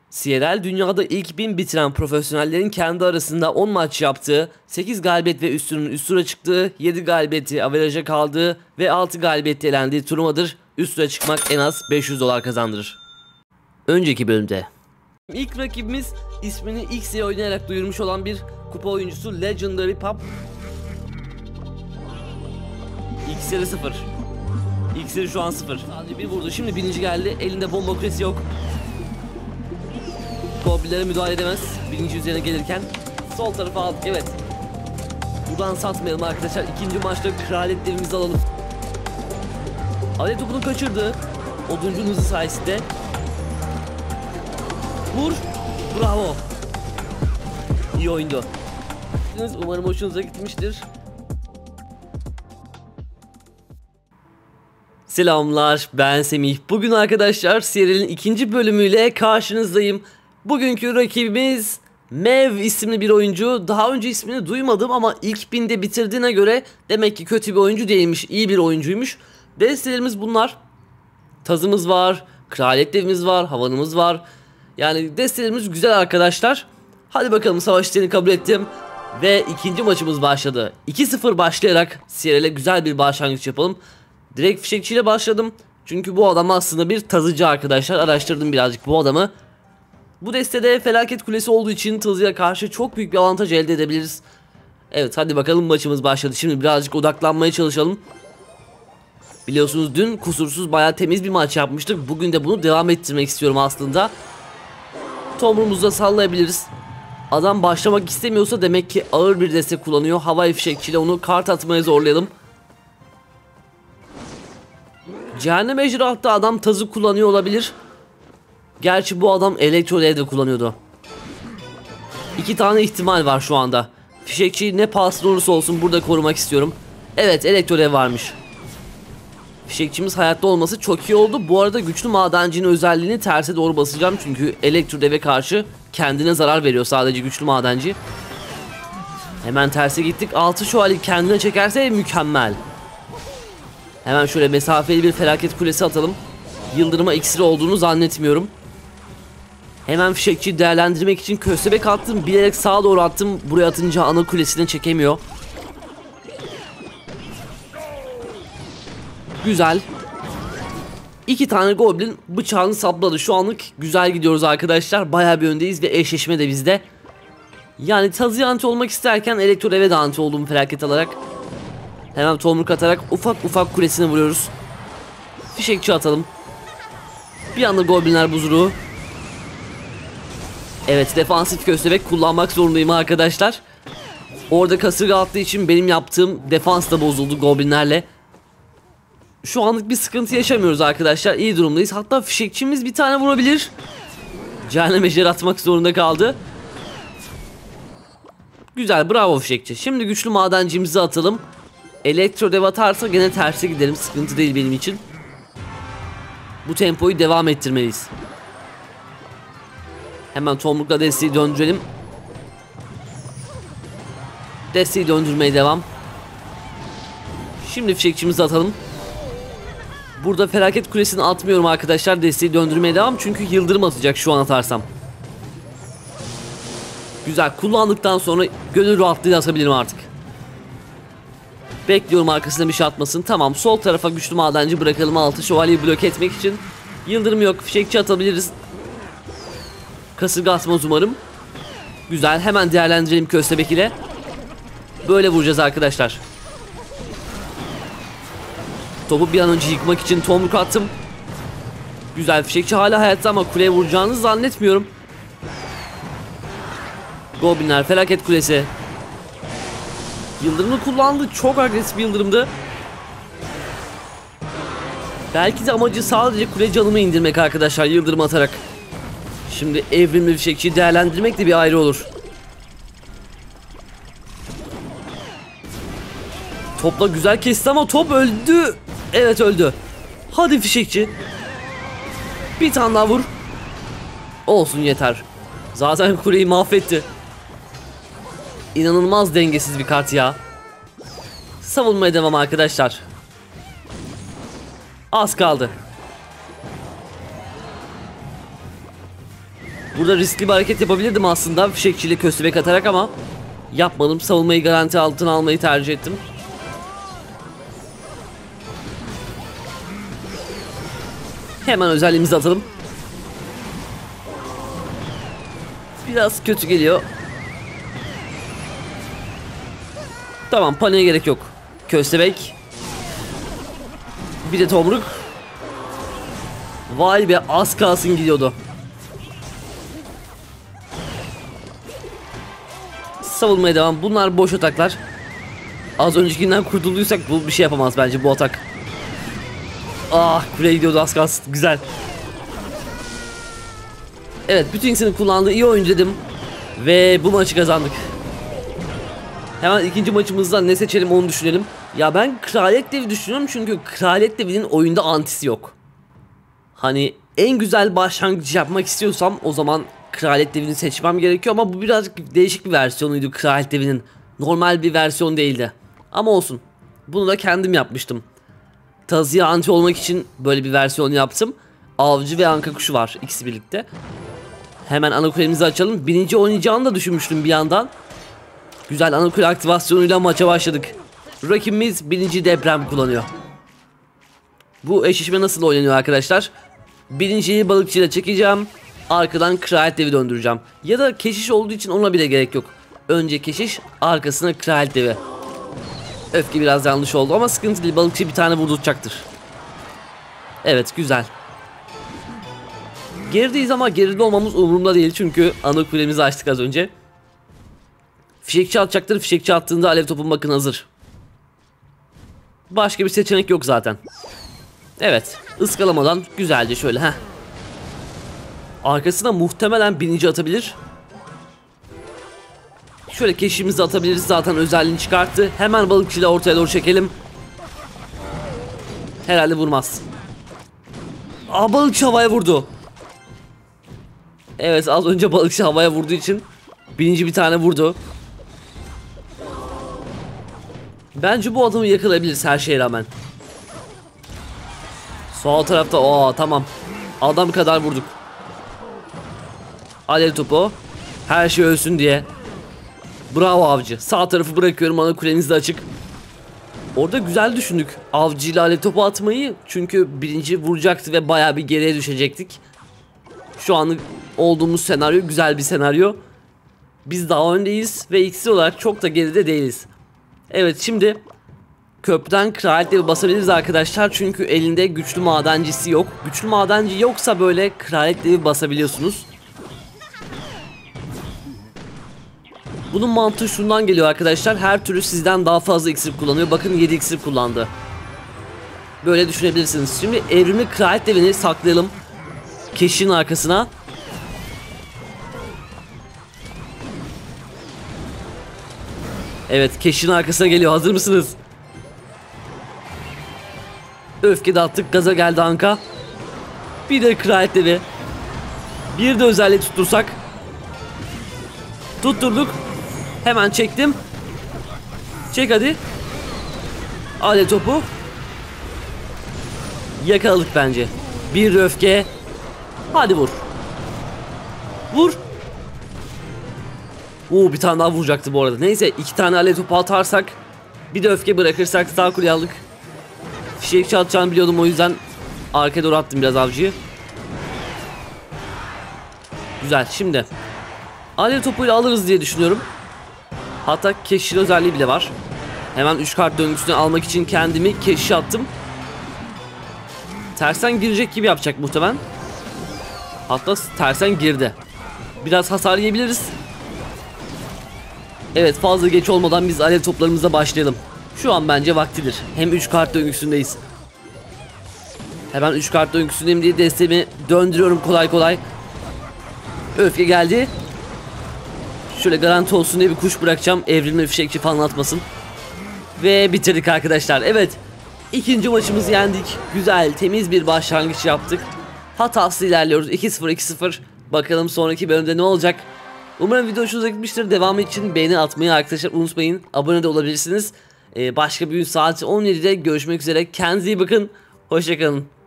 CRL dünyada ilk 1000 bitiren profesyonellerin kendi arasında 10 maç yaptığı, 8 galibiyet ve üstünün üst tura çıktığı, 7 galibiyeti averaja kaldığı ve 6 galibiyette elendiği turnuvadır. Üst tura çıkmak en az $500 kazandırır. Önceki bölümde İlk rakibimiz ismini X'e oynayarak duyurmuş olan bir kupa oyuncusu Legendary Pup. X'leri 0. X'leri şu an 0. Sadece bir vurdu. Şimdi birinci geldi. Elinde bomba küresi yok. Goblinlere müdahale edemez. Birinci üzerine gelirken sol tarafa aldık. Evet. Buradan satmayalım arkadaşlar. İkinci maçta kraliyetlerimizi alalım. Alet topunu kaçırdı. Oduncunun hızı sayesinde. Vur. Bravo. İyi oyundu. Umarım hoşunuza gitmiştir. Selamlar, ben Semih. Bugün arkadaşlar serinin ikinci bölümüyle karşınızdayım. Bugünkü rakibimiz Mev isimli bir oyuncu. Daha önce ismini duymadım ama ilk 1000'de bitirdiğine göre demek ki kötü bir oyuncu değilmiş, iyi bir oyuncuymuş. Destelerimiz bunlar. Tazımız var, kraliyet devimiz var, havanımız var. Yani destelerimiz güzel arkadaşlar. Hadi bakalım, savaş isteğini kabul ettim. Ve ikinci maçımız başladı. 2-0 başlayarak CRL'e güzel bir başlangıç yapalım. Direkt fişekçiyle başladım. Çünkü bu adam aslında bir tazıcı arkadaşlar. Araştırdım birazcık bu adamı. Bu destede felaket kulesi olduğu için tazıya karşı çok büyük bir avantaj elde edebiliriz. Evet, hadi bakalım, maçımız başladı. Şimdi birazcık odaklanmaya çalışalım. Biliyorsunuz dün kusursuz, bayağı temiz bir maç yapmıştık. Bugün de bunu devam ettirmek istiyorum aslında. Tomrumuzu da sallayabiliriz. Adam başlamak istemiyorsa demek ki ağır bir deste kullanıyor. Havai fişekçiyle onu kart atmaya zorlayalım. Cehennem ejderhada adam tazı kullanıyor olabilir. Gerçi bu adam elektro de kullanıyordu. İki tane ihtimal var şu anda. Fişekçi ne pahasına olursa olsun burada korumak istiyorum. Evet, elektro varmış. Fişekçimiz hayatta olması çok iyi oldu. Bu arada güçlü madencinin özelliğini terse doğru basacağım. Çünkü elektro deve karşı kendine zarar veriyor sadece güçlü madenci. Hemen terse gittik. 6 şövalye kendine çekerse mükemmel. Hemen şöyle mesafeli bir felaket kulesi atalım. Yıldırıma iksiri olduğunu zannetmiyorum. Hemen fişekçiyi değerlendirmek için köstebek attım. Bilerek sağa doğru attım. Buraya atınca ana kulesine çekemiyor. Güzel. 2 tane goblin bıçağını sapladı. Şu anlık güzel gidiyoruz arkadaşlar. Bayağı bir öndeyiz ve eşleşme de bizde. Yani tazı anti olmak isterken elektro eve de anti olduğumu felaket alarak hemen tomruk atarak ufak ufak kulesine vuruyoruz. Fişekçi atalım. Bir anda goblinler buzuru. Evet, defansif köstebek kullanmak zorundayım arkadaşlar. Orada kasırga attığı için benim yaptığım defans da bozuldu goblinlerle. Şu anlık bir sıkıntı yaşamıyoruz arkadaşlar. İyi durumdayız. Hatta fişekçimiz bir tane vurabilir. Cehennem ejderi atmak zorunda kaldı. Güzel, bravo fişekçi. Şimdi güçlü madencimizi atalım. Elektro dev atarsa gene terse giderim. Sıkıntı değil benim için. Bu tempoyu devam ettirmeliyiz. Hemen tomrukla desteği döndürelim. Desteği döndürmeye devam. Şimdi fişekçimizi atalım. Burada felaket kulesini atmıyorum arkadaşlar. Desteği döndürmeye devam. Çünkü yıldırım atacak şu an atarsam. Güzel, kullandıktan sonra gönül rahatlığıyla atabilirim artık. Bekliyorum arkasına bir şey atmasın. Tamam, sol tarafa güçlü madenci bırakalım 6 şövalyeyi blok etmek için. Yıldırım yok, fişekçi atabiliriz. Kasırga atmaz umarım. Güzel, hemen değerlendirelim köstebek ile. Böyle vuracağız arkadaşlar. Topu bir an önce yıkmak için tomruk attım. Güzel, fişekçi hala hayatta ama kuleye vuracağını zannetmiyorum. Goblinler, felaket kulesi. Yıldırımı kullandı. Çok agresif bir yıldırımdı. Belki de amacı sadece kule canımı indirmek arkadaşlar, yıldırım atarak. Şimdi evrimli fişekçiyi değerlendirmek de bir ayrı olur. Topla güzel kesti ama top öldü. Evet, öldü. Hadi fişekçi. Bir tane daha vur. Olsun, yeter. Zaten kuleyi mahvetti. İnanılmaz dengesiz bir kart ya. Savunmaya devam arkadaşlar. Az kaldı. Burada riskli bir hareket yapabilirdim aslında fişekçiyle köstebek atarak ama yapmadım. Savunmayı garanti altına almayı tercih ettim. Hemen özelliğimizi atalım. Biraz kötü geliyor. Tamam, paniğe gerek yok. Köstebek. Bir de tomruk. Vay be, az kalsın gidiyordu. Savunmaya devam. Bunlar boş ataklar. Az öncekinden kurtulduysak bu bir şey yapamaz bence bu atak. Ah, kuleye gidiyordu az kalsın. Güzel. Evet, bütün ikisini kullandığı iyi oyuncu dedim. Ve bu maçı kazandık. Hemen ikinci maçımızda ne seçelim onu düşünelim. Ya ben Kraliyet Devi düşünüyorum çünkü Kraliyet Devi'nin oyunda antisi yok. Hani en güzel başlangıç yapmak istiyorsam o zaman Kraliyet Devi'ni seçmem gerekiyor ama bu birazcık değişik bir versiyonuydu Kraliyet Devi'nin. Normal bir versiyon değildi. Ama olsun. Bunu da kendim yapmıştım. Tazıya anti olmak için böyle bir versiyon yaptım. Avcı ve anka kuşu var ikisi birlikte. Hemen ana kulemizi açalım. Birinci oynayacağını da düşünmüştüm bir yandan. Güzel ana kule aktivasyonuyla maça başladık. Rakibimiz birinci deprem kullanıyor. Bu eşleşme nasıl oynanıyor arkadaşlar? Birinciyi balıkçıyla çekeceğim. Arkadan Kraliyet Devi döndüreceğim. Ya da keşiş olduğu için ona bile gerek yok. Önce keşiş, arkasına Kraliyet Devi. Öfke biraz yanlış oldu ama sıkıntı değil. Balıkçı bir tane vurduracaktır. Evet, güzel. Gerideyiz ama geride olmamız umurumda değil çünkü ana kulemizi açtık az önce. Fişekçi atacaktır. Fişekçi attığında alev topum bakın hazır. Başka bir seçenek yok zaten. Evet, ıskalamadan güzelce şöyle. Heh. Arkasına muhtemelen birinci atabilir. Şöyle keşimizi atabiliriz, zaten özelliğini çıkarttı. Hemen balıkçıyla ortaya doğru çekelim. Herhalde vurmaz. Aa, balıkçı havaya vurdu. Evet, az önce balıkçı havaya vurduğu için birinci bir tane vurdu. Bence bu adamı yakalayabiliriz her şeye rağmen. Sol tarafta tamam. Adam kadar vurduk. Alev topu. Her şey ölsün diye. Bravo avcı. Sağ tarafı bırakıyorum, ana kuleniz de açık. Orada güzel düşündük avcıyla alev topu atmayı. Çünkü birinci vuracaktı ve bayağı bir geriye düşecektik. Şu anlık olduğumuz senaryo güzel bir senaryo. Biz daha öndeyiz ve ikisi olarak çok da geride değiliz. Evet, şimdi köprüden Kraliyet Devi basabiliriz arkadaşlar. Çünkü elinde güçlü madencisi yok. Güçlü madenci yoksa böyle Kraliyet Devi basabiliyorsunuz. Bunun mantığı şundan geliyor arkadaşlar. Her türlü sizden daha fazla iksir kullanıyor. Bakın 7 iksir kullandı. Böyle düşünebilirsiniz. Şimdi evrimli Kraliyet Devi'ni saklayalım. Keşin arkasına. Evet, keşin arkasına geliyor. Hazır mısınız? Öfke de attık. Gaza geldi anka. Bir de Kraliyet Devi. Bir de özelliği tuttursak. Tutturduk. Hemen çektim. Çek hadi. Alev topu. Yakaladık bence. Bir öfke. Hadi vur. Vur. Bir tane daha vuracaktı bu arada. Neyse, 2 tane alev topu atarsak, bir de öfke bırakırsak sağ kuleye aldık. Fişekçi atacağını biliyordum, o yüzden arkaya doğru attım biraz avcıyı. Güzel, şimdi alev topuyla alırız diye düşünüyorum. Hatta keşir özelliği bile var. Hemen 3 kart döngüsünü almak için kendimi keşişe attım. Tersten girecek gibi yapacak muhtemelen. Hatta tersten girdi. Biraz hasar yiyebiliriz. Evet, fazla geç olmadan biz alev toplarımıza başlayalım. Şu an bence vaktidir. Hem 3 kart döngüsündeyiz. Hemen 3 kart döngüsündeyim diye destemi döndürüyorum kolay kolay. Öfke geldi. Şöyle garanti olsun diye bir kuş bırakacağım. Evrimli fişekçi falan atmasın. Ve bitirdik arkadaşlar. Evet, ikinci maçımızı yendik. Güzel, temiz bir başlangıç yaptık. Hatasız ilerliyoruz. 2-0 2-0. Bakalım sonraki bölümde ne olacak. Umarım video hoşunuza gitmiştir. Devamı için beğeni atmayı arkadaşlar unutmayın. Abone de olabilirsiniz. Başka bir gün saat 17'de görüşmek üzere. Kendinize iyi bakın. Hoşçakalın.